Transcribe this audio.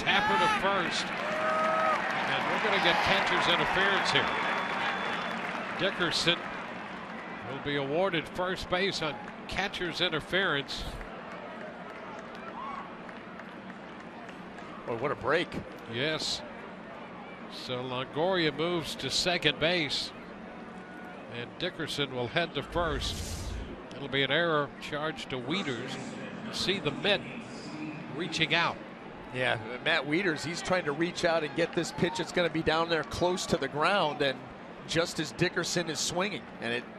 Tapper to first. And we're going to get catcher's interference here. Dickerson will be awarded first base on catcher's interference. Boy, what a break. Yes. So Longoria moves to second base. And Dickerson will head to first. It'll be an error charged to Wieters. See the mitt reaching out. Yeah, Matt Wieters, he's trying to reach out and get this pitch. It's going to be down there close to the ground, and just as Dickerson is swinging, and it